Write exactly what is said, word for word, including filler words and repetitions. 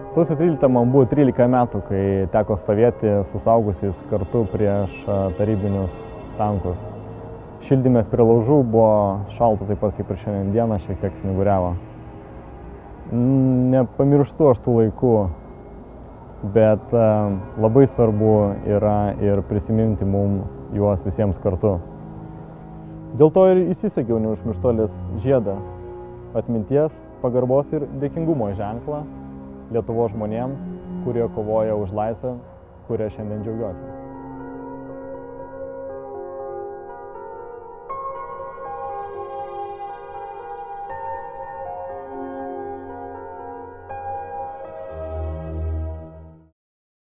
Sausio tryliktą man buvo trylika metų, kai teko stovėti su suaugusiais kartu prieš tarybinius tankus. Šildymės prie laužų, buvo šalta taip pat kaip ir šiandien dieną, šiek tiek snyguriavo. Nepamirštu aš tų laikų, bet labai svarbu yra ir prisiminti mum juos visiems kartu. Dėl to ir įsisegiau neužmirštuolės žiedą, atminties, pagarbos ir dėkingumo ženklą Lietuvos žmonėms, kurie kovoja už laisvę, kurią šiandien džiaugiuosi.